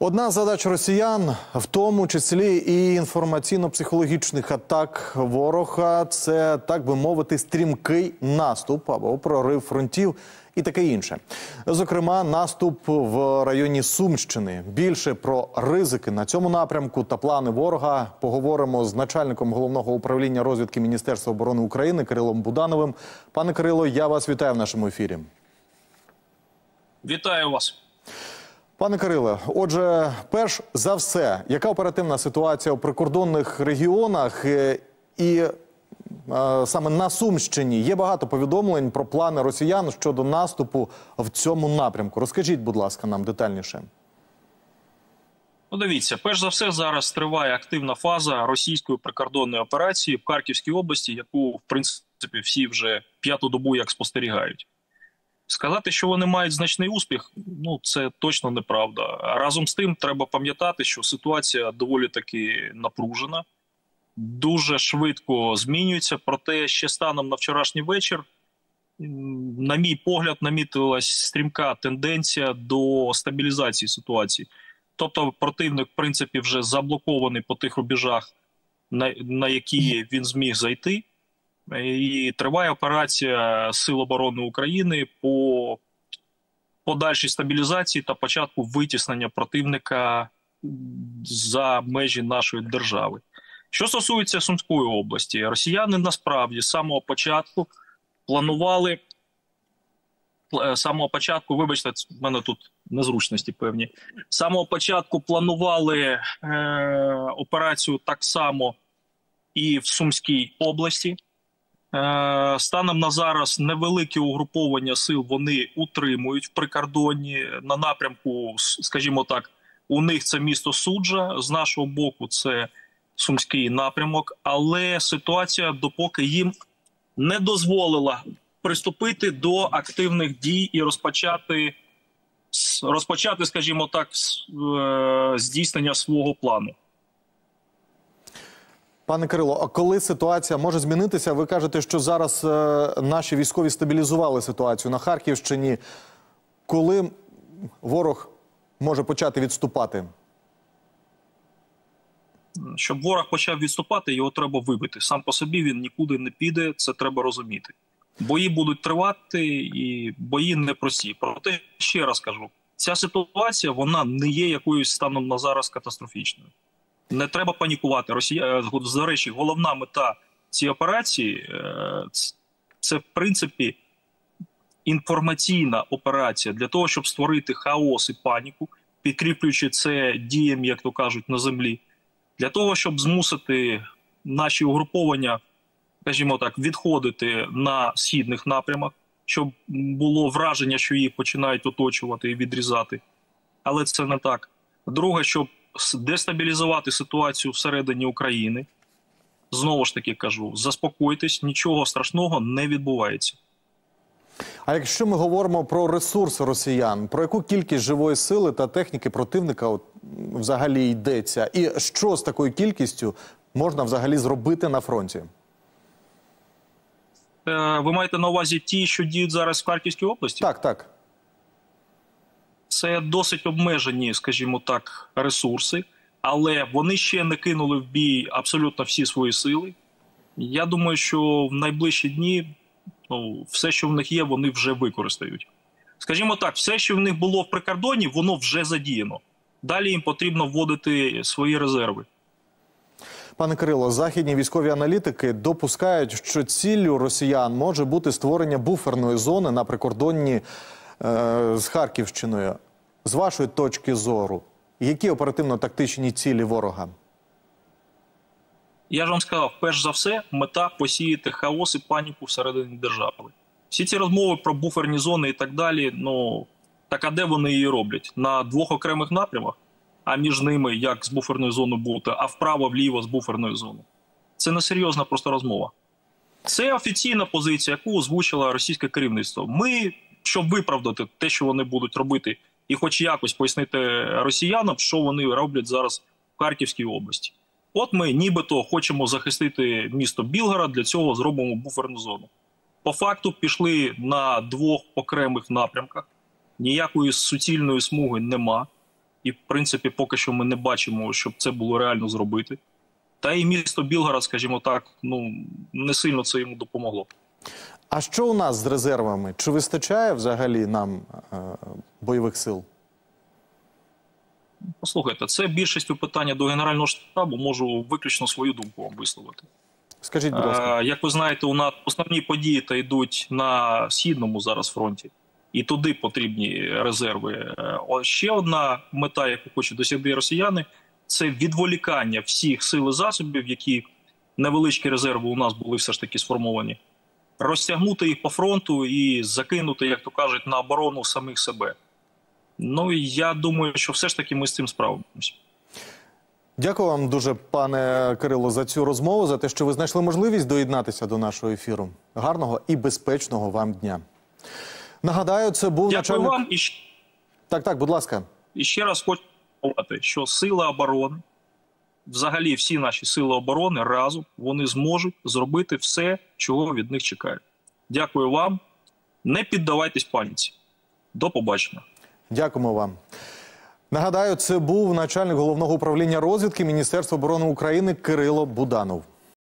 Одна з задач росіян, в тому числі і інформаційно-психологічних атак ворога, це, так би мовити, стрімкий наступ або прорив фронтів і таке інше. Зокрема, наступ в районі Сумщини. Більше про ризики на цьому напрямку та плани ворога поговоримо з начальником Головного управління розвідки Міністерства оборони України Кирилом Будановим. Пане Кирило, я вас вітаю в нашому ефірі. Вітаю вас. Пане Кириле, отже, перш за все, яка оперативна ситуація у прикордонних регіонах і саме на Сумщині? Є багато повідомлень про плани росіян щодо наступу в цьому напрямку. Розкажіть, будь ласка, нам детальніше. Ну, дивіться, перш за все, зараз триває активна фаза російської прикордонної операції в Харківській області, яку, в принципі, всі вже п'яту добу як спостерігають. Сказати, що вони мають значний успіх, ну, це точно неправда. Разом з тим, треба пам'ятати, що ситуація доволі таки напружена, дуже швидко змінюється, проте ще станом на вчорашній вечір, на мій погляд, намітилась стрімка тенденція до стабілізації ситуації. Тобто противник, в принципі, вже заблокований по тих рубежах, на які він зміг зайти. І триває операція Сил оборони України по подальшій стабілізації та початку витіснення противника за межі нашої держави. Що стосується Сумської області, росіяни насправді з самого початку планували, вибачте, в мене тут незручності певні, з самого початку планували операцію так само і в Сумській області. Станом на зараз невелике угруповання сил вони утримують в прикордонні на напрямку, скажімо так, у них це місто Суджа, з нашого боку це Сумський напрямок, але ситуація допоки їм не дозволила приступити до активних дій і розпочати, скажімо так, здійснення свого плану. Пане Кирило, а коли ситуація може змінитися? Ви кажете, що зараз наші військові стабілізували ситуацію на Харківщині. Коли ворог може почати відступати? Щоб ворог почав відступати, його треба вибити. Сам по собі він нікуди не піде, це треба розуміти. Бої будуть тривати і бої непрості. Проте, ще раз кажу, ця ситуація, вона не є якоюсь станом на зараз катастрофічною. Не треба панікувати. До речі, головна мета цієї операції – це, в принципі, інформаційна операція для того, щоб створити хаос і паніку, підкріплюючи це діям, як то кажуть, на землі. Для того, щоб змусити наші угруповання, скажімо так, відходити на східних напрямах, щоб було враження, що їх починають оточувати і відрізати. Але це не так. Друге, щоб дестабілізувати ситуацію всередині України. Знову ж таки кажу, заспокойтесь, нічого страшного не відбувається. А якщо ми говоримо про ресурси росіян, про яку кількість живої сили та техніки противника взагалі йдеться? І що з такою кількістю можна взагалі зробити на фронті? Ви маєте на увазі ті, що діють зараз в Харківській області? Так, так. Це досить обмежені, скажімо так, ресурси, але вони ще не кинули в бій абсолютно всі свої сили. Я думаю, що в найближчі дні все, що в них є, вони вже використають. Скажімо так, все, що в них було в прикордоні, воно вже задіяно. Далі їм потрібно вводити свої резерви. Пане Кирило, західні військові аналітики допускають, що ціллю росіян може бути створення буферної зони на прикордонні з Харківщиною. З вашої точки зору, які оперативно-тактичні цілі ворога? Я ж вам сказав, перш за все, мета – посіяти хаос і паніку всередині держави. Всі ці розмови про буферні зони і так далі, ну, так а де вони її роблять? На двох окремих напрямах? А між ними, як з буферною зоною бути, а вправо-вліво з буферною зоною? Це несерйозна просто розмова. Це офіційна позиція, яку озвучило російське керівництво. Ми, щоб виправдати те, що вони будуть робити, і хоч якось пояснити росіянам, що вони роблять зараз в Харківській області. От ми нібито хочемо захистити місто Білгород, для цього зробимо буферну зону. По факту пішли на двох окремих напрямках, ніякої суцільної смуги нема. І, в принципі, поки що ми не бачимо, щоб це було реально зробити. Та і місто Білгород, скажімо так, не сильно це йому допомогло. А що у нас з резервами? Чи вистачає взагалі нам бойових сил? Послухайте, це більшістю питання до Генерального штабу, можу виключно свою думку вам висловити. Скажіть, будь ласка. Як ви знаєте, у нас основні події та йдуть на Східному зараз фронті. І туди потрібні резерви. Ще одна мета, яку хочуть досягти росіяни, це відволікання всіх сил і засобів, які невеличкі резерви у нас були все ж таки сформовані, розтягнути їх по фронту і закинути, як то кажуть, на оборону самих себе. І я думаю, що все ж таки ми з цим справимося. Дякую вам дуже, пане Кирило, за цю розмову, за те, що ви знайшли можливість доєднатися до нашого ефіру. Гарного і безпечного вам дня. Нагадаю, це був начальник... вам. Так, будь ласка. І ще раз хочу сказати, що сили оборони, взагалі всі наші сили оборони разом, вони зможуть зробити все, чого від них чекають. Дякую вам. Не піддавайтесь паніці. До побачення. Дякуємо вам. Нагадаю, це був начальник Головного управління розвідки Міністерства оборони України Кирило Буданов.